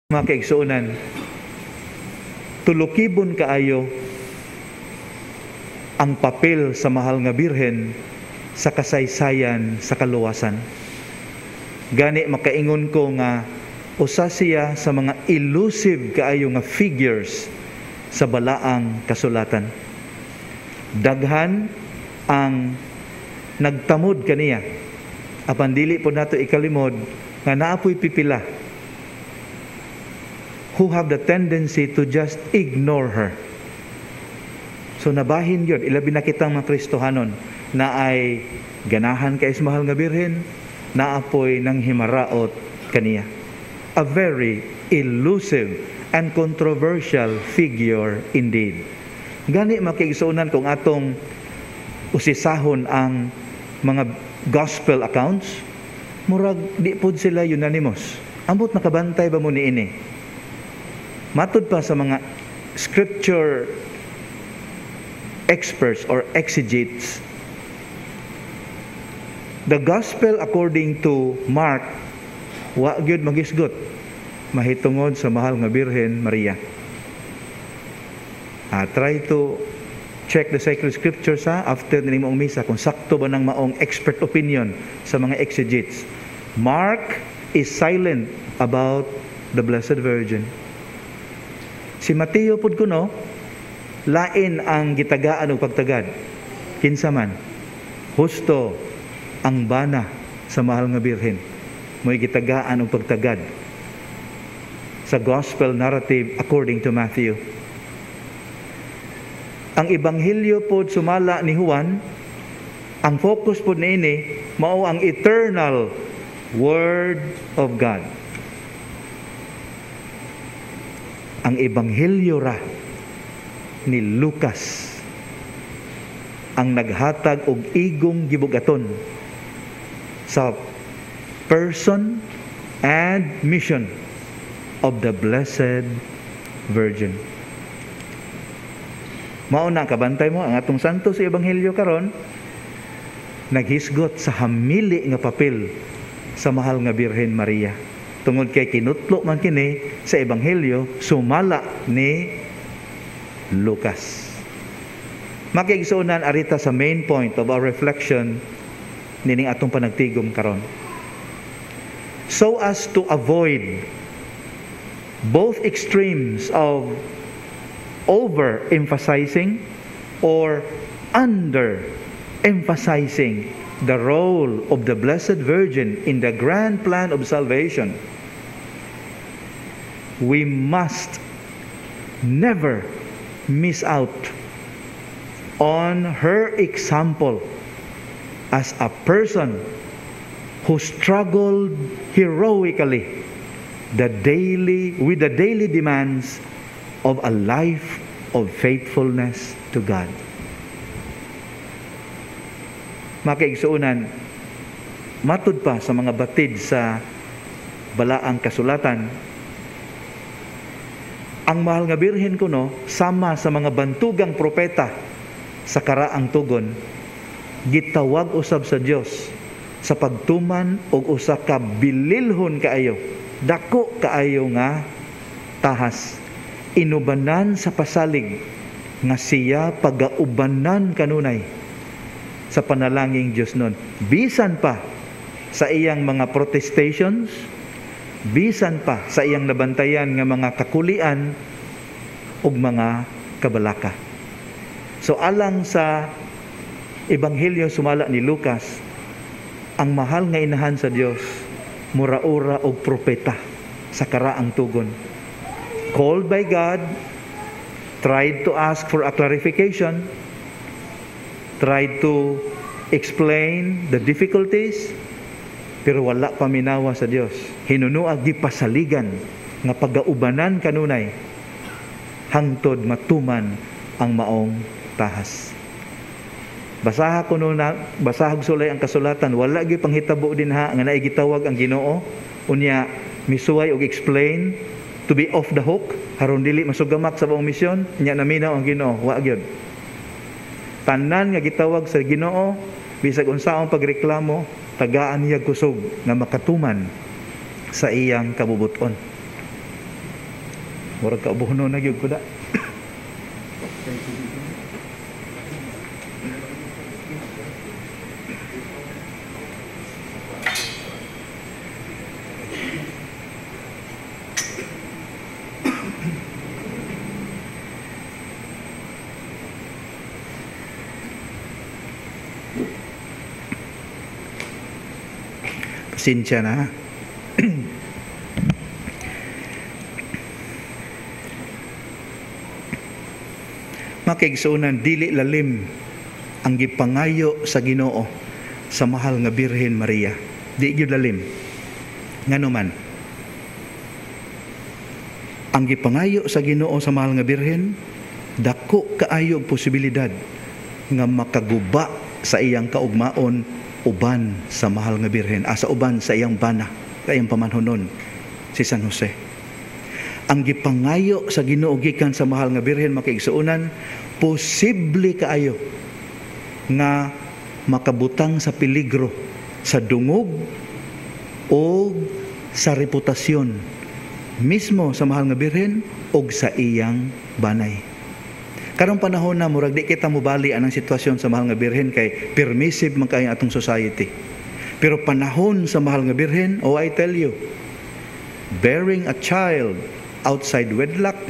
Mga kaigsuunan, tulukibon kaayo ang papel sa mahal nga birhen sa kasaysayan sa kaluwasan. Gani makaingon ko nga usa siya sa mga elusive kaayo nga figures sa balaang kasulatan. Daghan ang nagtamod kaniya, apan dili po nato ikalimod nga naapoy pipila who have the tendency to just ignore her. So nabahin yun, ilabi na kitang mga Kristohanon na ay ganahan kay mahal nga birhen, naapoy ng himaraot kaniya. A very elusive and controversial figure indeed. Gani makiigsuunan kung atong usisahon ang mga gospel accounts, murag di pod sila unanimous. Ambot nakabantay ba mo niini? Matud pa sa mga scripture experts or exegetes, the gospel according to Mark wa gyud magisgot mahitungod sa mahal nga birhen Maria. Try to check the sacred scriptures after nimo ang misa kung sakto ba nang maong expert opinion sa mga exegetes. Mark is silent about the Blessed Virgin. Si Mateo pud kuno lain ang gitagaan og pagtagad. Kinsa man husto ang bana sa mahal nga birhen, mo'y gitagaan og pagtagad sa gospel narrative according to Matthew. Ang ebanghelyo pod sumala ni Juan, ang focus pod niini mao ang eternal word of God. Ang ebanghelyo ra ni Lucas ang naghatag og igong gibugaton sa person and mission of the Blessed Virgin. Mao na kabantay mo ang atong santo sa ebanghelyo karon naghisgot sa hamili nga papel sa mahal nga Birhen Maria. Tungod kay kinutlo man kini sa ebanghelyo sumala ni Lucas. Makiigsuunan arita sa main point of our reflection nining atong panagtigom karon. So as to avoid both extremes of overemphasizing or underemphasizing the role of the Blessed Virgin in the grand plan of salvation, we must never miss out on her example as a person who struggled heroically with the daily demands of a life of faithfulness to God. Makiigsuunan, matud pa sa mga batid sa balaang kasulatan, ang mahal nga birhen kuno sama sa mga bantugang propeta sa karaang tugon, gitawag usab sa Dios sa pagtuman og usa ka bililhon kaayo, dako kaayo nga tahas, inubanan sa pasalig nga siya pagaubanan kanunay sa panalangin Diyos nun. Bisan pa sa iyang mga protestations, bisan pa sa iyang nabantayan nga mga kakulian ug mga kabalaka. So alang sa ebanghelyo sumala ni Lucas, ang mahal nga inahan sa Dios muraura og propeta sa karaang tugon. Called by God, tried to ask for a clarification, tried to explain the difficulties, pero wala paminawa sa Dios. Hinunuag gipasaligan nga pagaubanan kanunay hangtod matuman ang maong tahas. Basahag sulay ang kasulatan, wala gyud panghitabo din ha nga naay gitawag ang Ginoo unya misuway og explain to be off the hook haron dili masugamak sa buong misyon nya naminaw ang Ginoo, wa gyud. Tanan nga gitawag sa Ginoo bisag unsaong pagreklamo tagaan niya kusog nga makatuman sa iyang kabubuton. Murag kaubuhno na gyud kuda. Pasensya na. Makaigsunan, dili lalim ang gipangayo sa Ginoo sa mahal nga Birhen Maria. Di gyud lalim. Ngano man, ang gipangayo sa Ginoo sa mahal nga Birhen, dako kaayo og posibilidad nga makaguba sa iyang kaugmaon uban sa mahal nga Birhen, sa uban sa iyang bana, sa iyang pamanhonon, si San Jose. Ang gipangayo sa Ginoo gikan sa mahal nga Birhen, makaigsuonan, posible kaayo nga makabutang sa peligro sa dungog o sa reputasyon mismo sa mahal nga Birhen o sa iyang banay. Karong panahon na murag di kita mobali anang sitwasyon sa mahal nga Birhen kay permissive man kay atong society. Pero panahon sa mahal nga Birhen, I tell you, bearing a child outside wedlock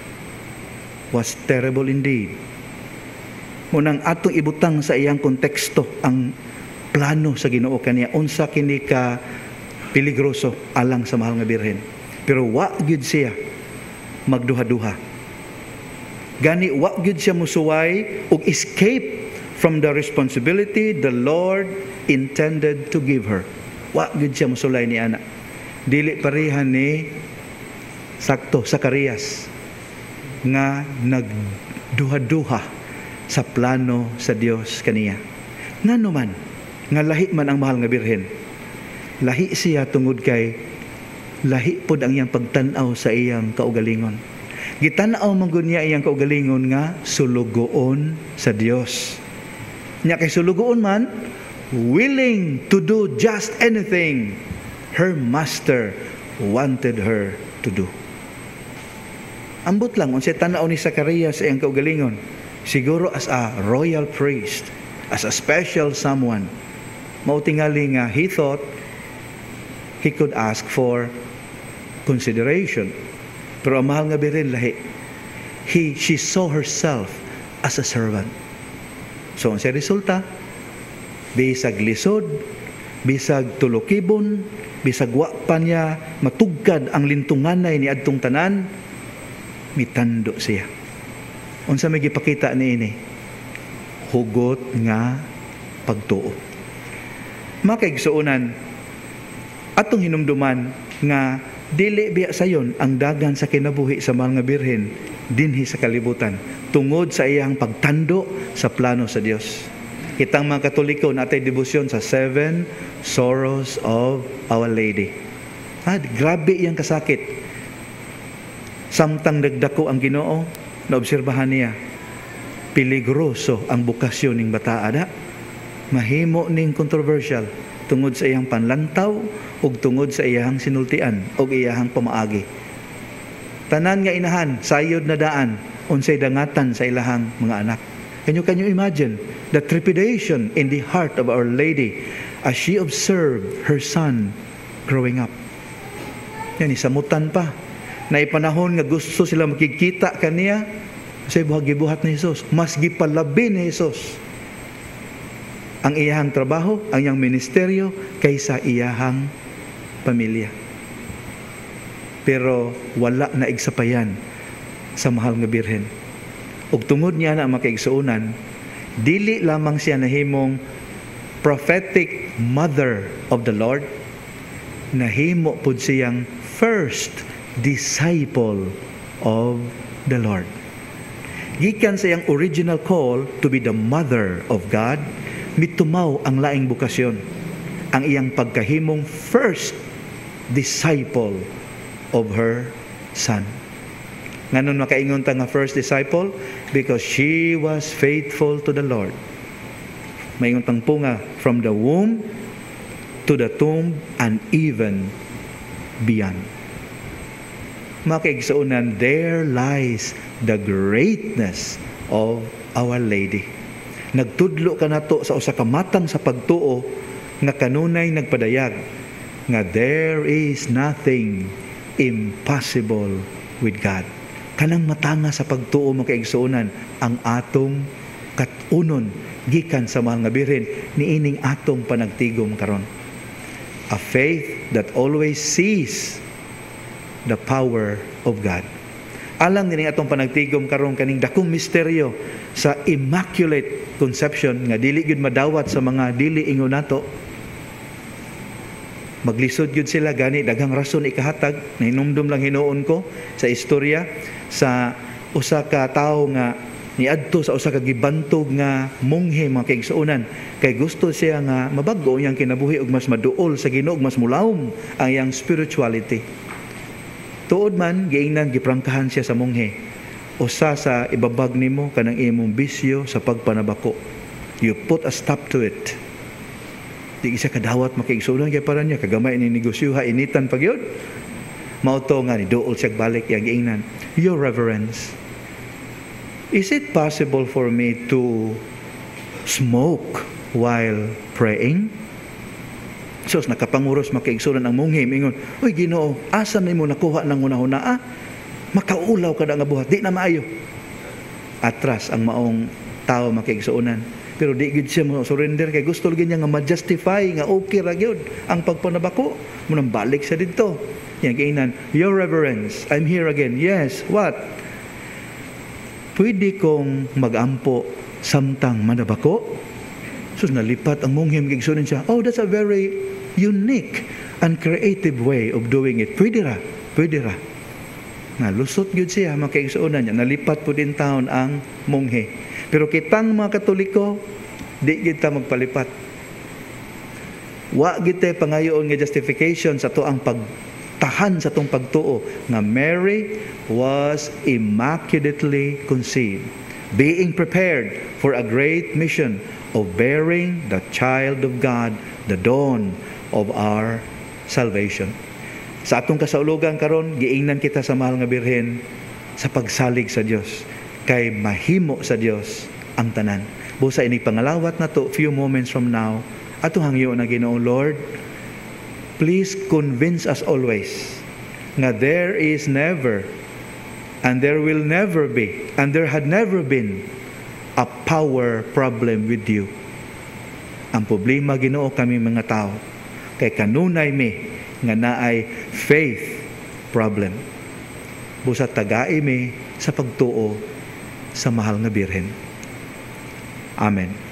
was terrible indeed. Munang atong ibutang sa iyang konteksto ang plano sa Ginoo kaniya unsa kini ka peligroso alang sa mahal nga Birhen. Pero wa gyud siya magduha-duha. Gani wa gyud siya musuway og escape from the responsibility the Lord intended to give her. Wa gyud siya musulay ni ana. Dili parehan ni sakto Zacarias nga nagduha-duha sa plano sa Dios kaniya. Ngano man nga lahi man ang mahal nga Birhen. Lahi siya tungod kay lahi pod ang iyang pagtan-aw sa iyang kaugalingon. Gitanaw man gud niya iyang kaugalingon nga sulugoon sa Dios. Nya kay sulugoon man, willing to do just anything her master wanted her to do. Ambot lang unsay tan-aw ni Zacarias sa iyang kaugalingon. Siguro as a royal priest, as a special someone. Mao tingali nga he thought he could ask for consideration. Pero ang mahal nga Birhen lahi. She saw herself as a servant. So, ang resulta, bisag lisod, bisag tulokibon, bisag wa pa niya matugkad ang lintunganay ni adtong tanan, mitando siya. Unsa may gipakita niini? Hugot nga pagtuo. Makaigsuonan, atong hinumduman nga dili biya sayon ang dagan sa kinabuhi sa mahal nga Birhen dinhi sa kalibutan tungod sa iyang pagtando sa plano sa Dios. Kitang mga Katoliko natay debosyon sa 7 Sorrows of Our Lady. Grabe iyang kasakit. Samtang nagdako ang Ginoo, naobserbahan niya, peligroso ang bukasyon ning bata ada. Mahimo ning controversial tungod sa iyang panlantaw ug tungod sa iyang sinultian ug iyang pamaagi. Tanan nga inahan sayod na daan unsay dangatan sa ilahang mga anak. Can you imagine the trepidation in the heart of Our Lady as she observed her son growing up? Yan isamutan pa. Naipanahon nga gusto sila makikita kaniya sa buhat ni Jesus. Mas gipalabi ni Jesus ang iyahang trabaho, ang iyang ministeryo kaysa iyahang pamilya. Pero wala na igsapayan sa mahal nga Birhen. Ug tungod niya na makaigsuonan, dili lamang siya nahimong prophetic mother of the Lord, nahimo pud siyang first disciple of the Lord. Gikan sa iyang original call to be the mother of God, mitumaw ang laing bukasyon, ang iyang pagkahimong first disciple of her son. Nganon makaingon ta nga first disciple? Because she was faithful to the Lord. Maingon tang punga, from the womb to the tomb and even beyond. Makaigsuunan, there lies the greatness of Our Lady. Nagtudlo ka nato sa usa ka matang sa pagtuo nga kanunay nagpadayag nga there is nothing impossible with God. Kanang matanga sa pagtuo makaigsuunan ang atong katunon gikan sa mahal nga birhen niining atong panagtigom karon. A faith that always sees the power of God. Alang nining atong panagtigom karon kaning dakong misteryo sa Immaculate Conception nga dili gyud madawat sa mga dili ingon nato. Maglisod gyud sila gani daghang rason ikahatag nahinumdum lang hinuon ko sa istorya sa usa ka tawo nga niadto sa usa ka gibantog nga monghe mga kaigsuonan kay gusto siya nga mabag-o iyang kinabuhi ug mas maduol sa Ginoo ug mas mulawom ang iyang spirituality. Tuod man giingnan giprangkahan siya sa monghe. Usa sa ibabag nimo kanang imong bisyo sa pagpanabako. You put a stop to it. Di siya kadawat makaigsuonan kay para niya kagamay ni negosyo ha initan pagyud. Mao to nga ni duol siya balik yang giingnan. Your Reverence, is it possible for me to smoke while praying? So, nakapanguros makaigsunan ang monghe mingon, "Uy Ginoo, asa nimo nakuha nang una-una Makaulaw ka na nga buhat, di na maayo." Atras ang maong tao makaigsuonan. Pero di gid siya mo surrender kay gusto gyud niya nga ma-justify nga okay ra gyud ang pagpanabako. Munang balik sa didto. Yang giingnan, "Your Reverence, I'm here again." "Yes, what?" "Pwede kong magampo samtang manabako?" So nalipat ang monghe makaigsunan siya. "Oh, that's a very unique and creative way of doing it. Pwede ra, pwede ra." Nalusot gyud siya makaigsuonan niya. Nalipat po din taon ang monghe. Pero kitang mga Katoliko, di kita magpalipat. Wa kita pangayoon nga justification sa to ang pagtahan sa tong pagtuo nga Mary was immaculately conceived, being prepared for a great mission of bearing the child of God, the dawn of our salvation. Sa atong kasaulugan karon, giingnan kita sa mahal nga birhen sa pagsalig sa Dios kay mahimo sa Dios ang tanan. Busa ini pangalawat na to few moments from now, atong hangyo na Ginoo, Lord, please convince us always nga there is never and there will never be and there had never been a power problem with you. Ang problema Ginoo kami mga tao kay kanunay mi nga naay faith problem. Busa tagai mi sa pagtuo sa mahal nga birhen. Amen.